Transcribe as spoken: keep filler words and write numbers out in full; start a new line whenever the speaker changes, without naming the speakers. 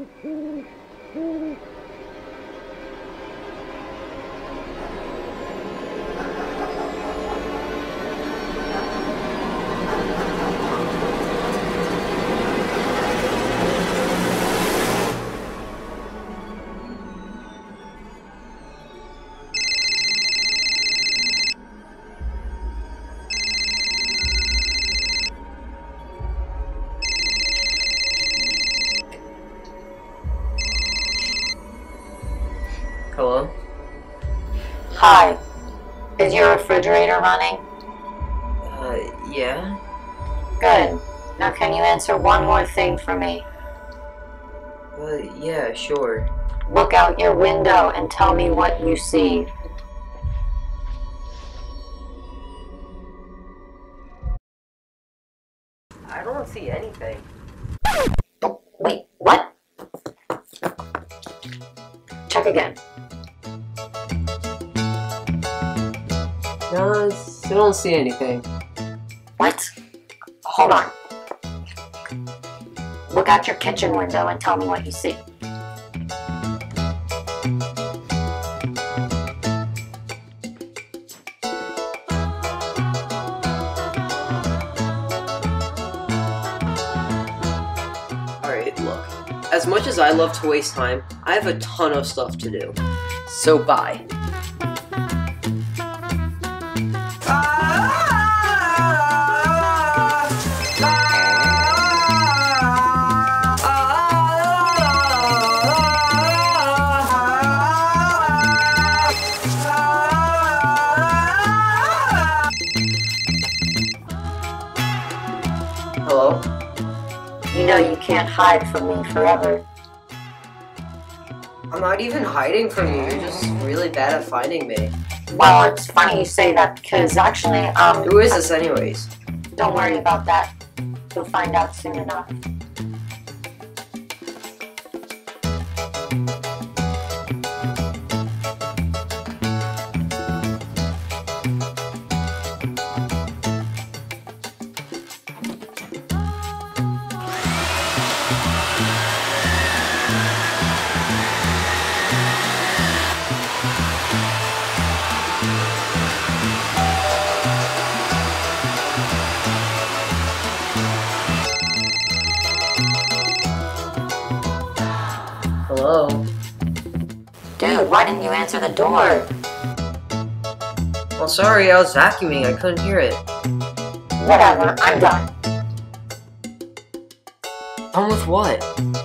Hello?
Hi. Is your refrigerator running?
Uh, yeah?
Good. Now can you answer one more thing for me?
Uh, yeah, sure.
Look out your window and tell me what you see.
I don't see anything.
Oh, wait, what? Check again.
No, I still don't see anything.
What? Hold on. Look out your kitchen window and tell me what you see.
Alright, look. As much as I love to waste time, I have a ton of stuff to do. So bye. Hello?
You know you can't hide from me forever.
I'm not even hiding from you, you're just really bad at finding me.
Well, it's funny you say that because actually, um...
Who is this anyways?
Don't worry about that. You'll find out soon enough.
Hello?
Dude, why didn't you answer the door?
Well, sorry, I was vacuuming, I couldn't hear it.
Whatever, I'm done.
On with what?